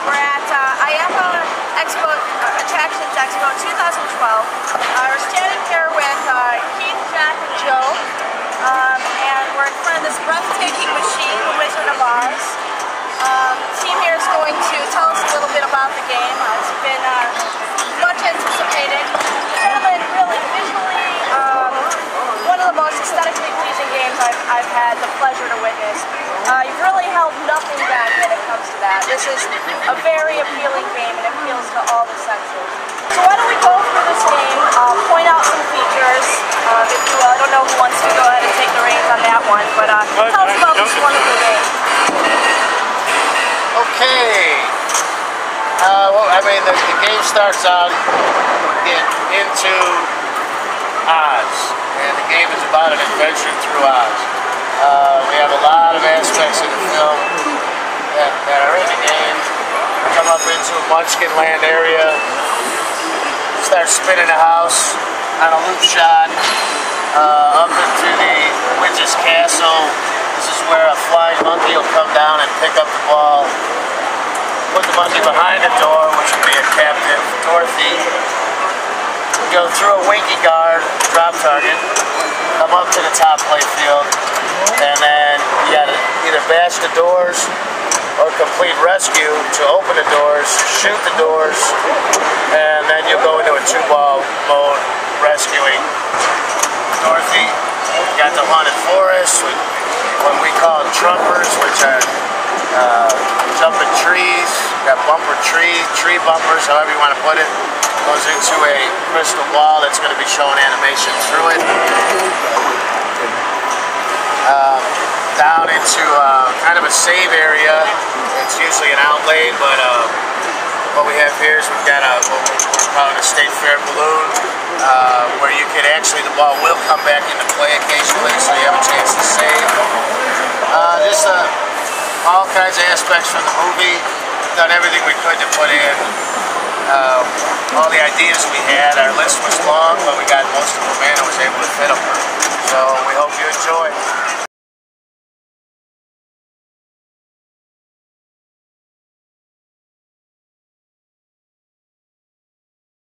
We're at IAAPA Expo, Attractions Expo 2012. We're standing here with Keith, Jack, and Joe, and we're in front of this breathtaking machine, the Wizard of Oz. The team here is going to tell us a little bit about the game. It's been much anticipated. Gentlemen, really visually, one of the most aesthetically pleasing games I've had the pleasure to witness. You've really held nothing back when it comes to that. This is a very appealing game and it appeals to all the senses. So why don't we go through this game, point out some features. If you, I don't know who wants to go ahead and take the reins on that one, but tell us about this wonderful game. Okay. Well, I mean, the game starts out into Oz, and the game is about an adventure through Oz. We have a lot of aspects of the film that are in the game. We come up into a Munchkin Land area, start spinning the house on a loop shot, up into the witch's castle. This is where a flying monkey will come down and pick up the ball, put the monkey behind the door, which would be a captive Dorothy. We go through a Winky guard, drop target, come up to the top play field, and then you gotta either bash the doors or complete rescue to open the doors, shoot the doors, and then you'll go into a two-ball mode rescuing Dorothy. You got the haunted forest, what we call trumpers, which are jumping trees. You got bumper tree bumpers, however you want to put it. Goes into a crystal ball that's going to be showing animation through it. Down into kind of a save area. It's usually an outlay, but what we have here is we've got what we're calling a State Fair balloon, where you could actually, the ball will come back into play occasionally, so you have a chance to save. Just all kinds of aspects from the movie. We've done everything we could to put in all the ideas we had. Our list was long, but we got most of them in and was able to fit them. So we hope you enjoy.